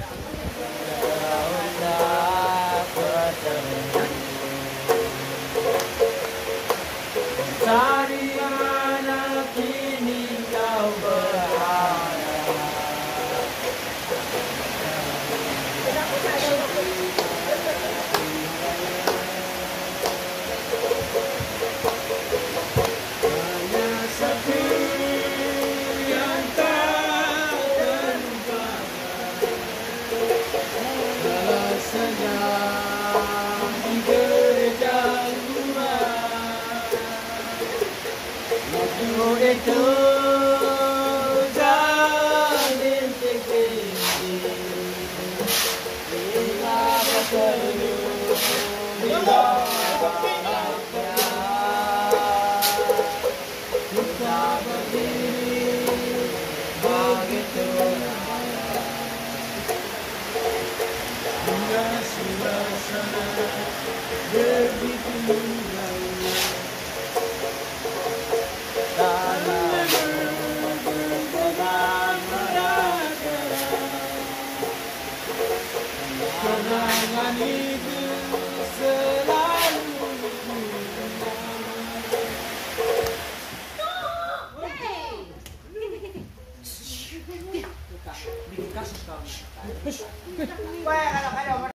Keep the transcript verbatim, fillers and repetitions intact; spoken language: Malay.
Daulah bertemu dari mana kini kau berada. Hanya sepi yang tak terlupakan dalam senyap di gereja rumah. Waktu itu jalin tinggi bila bertemu di bahagia. Kita berdiri begitu lama hingga suasana begitu indah. Tanah bergerak merata, kenangan itu selalu Wah, anak-anak